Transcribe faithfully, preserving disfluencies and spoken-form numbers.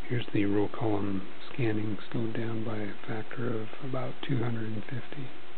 Here's the row column scanning slowed down by a factor of about two hundred fifty.